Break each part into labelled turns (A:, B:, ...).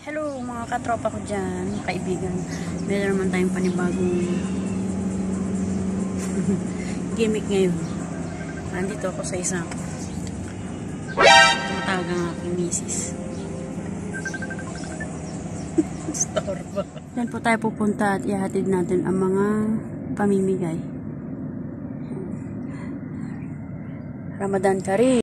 A: Hello mga katropa ko dyan, kaibigan. Meron naman tayong panibagong gimmick ngayon. Nandito ako sa isang tumatawag ang aking misis. Store ba? Yan po tayo pupunta at ihatid natin ang mga pamimigay. Ramadan Kareem.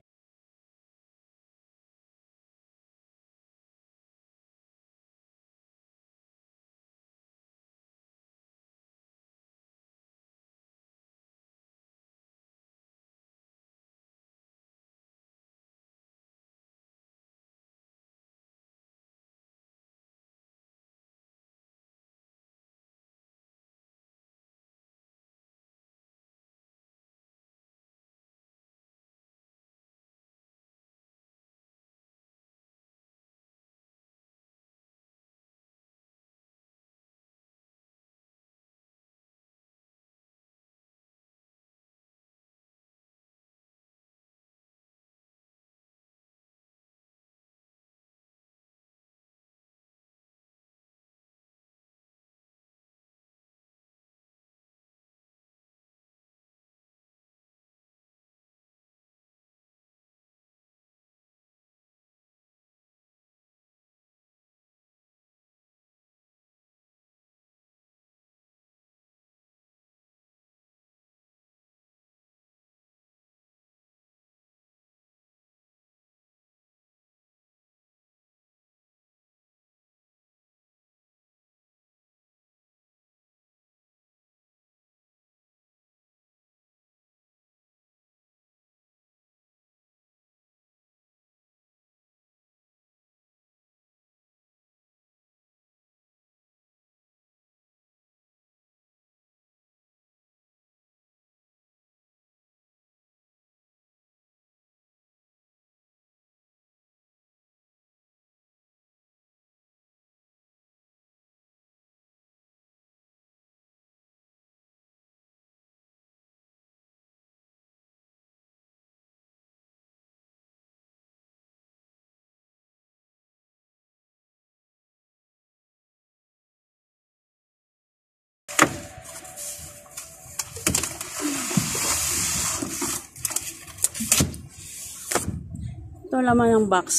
A: Ito laman ng box.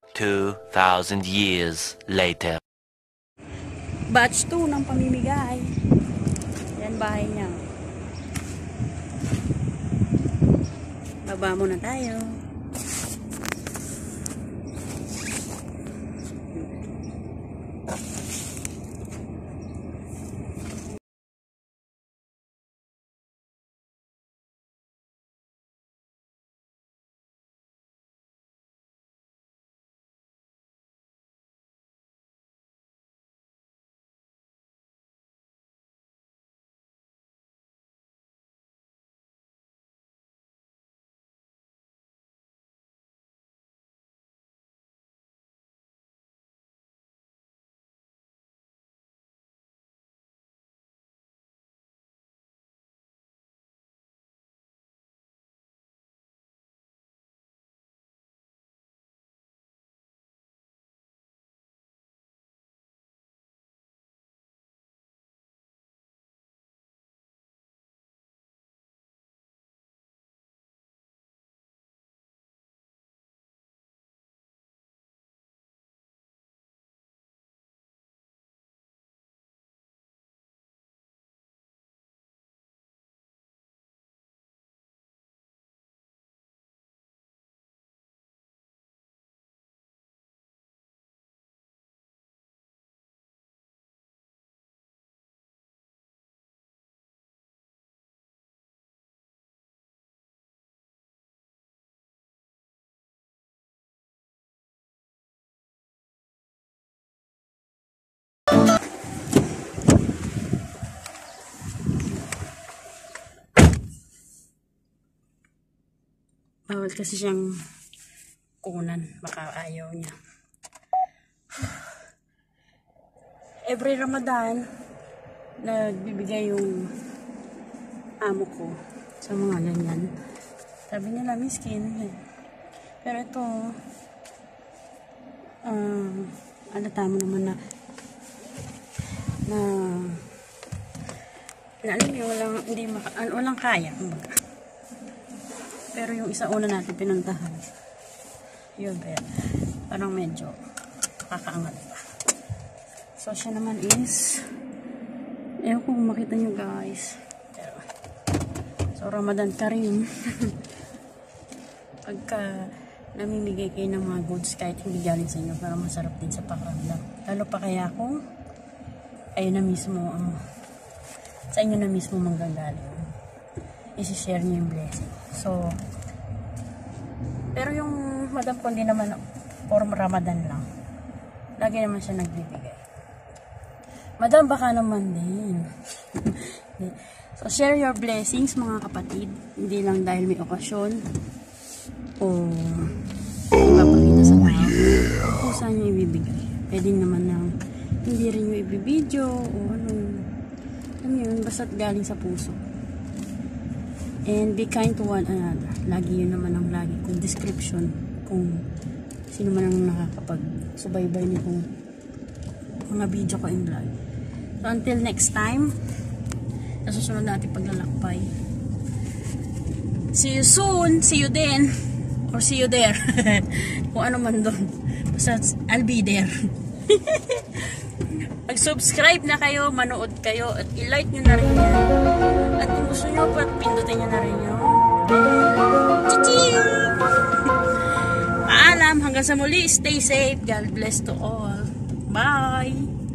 B: 2,000 years later.
A: Batch 2 ng pamimigay. Yan bahay niya. Baba muna tayo. Bawal kasi siyang kunan. Baka ayaw niya. Every Ramadan, nagbibigay yung amo ko sa mga ganyan. Sabi nila, miskin. Pero ito, alata mo naman na alam mo, walang kaya. Pero yung isa una natin pinuntahan, yun ba, parang medyo kakaangat pa. So siya naman is, ewan kung makita nyo guys, pero, so Ramadan Kareem. Pagka namimigay kayo ng mga goods kahit hindi galing sa inyo, para masarap din sa pakiramdam. Lalo pa kaya kung ayun na mismo sa inyo na mismo manggagaling, isi-share nyo yung blessing. So, pero yung madam ko hindi naman for Ramadan lang. Lagi naman siya nagbibigay. Madam, baka naman din. So, share your blessings mga kapatid. Hindi lang dahil may okasyon o ipapakita sa tao. Kung saan nyo ibibigay. Pwede naman na hindi rin nyo ibibideo o ano yun, basta't galing sa puso. And be kind to one another. Lagi yun naman ang lagi kong description kung sino man ang nakakapag-subaybay nitong mga video ko in vlog. So until next time, nasusunod natin paglalakbay. See you soon, see you then, or see you there. Kung ano man doon. Basta I'll be there. Mag-subscribe na kayo, manood kayo, at i-like nyo na rin yan. At kung gusto nyo po, pindutin nyo na rin yun. Paalam, hanggang sa muli, stay safe, God bless to all. Bye!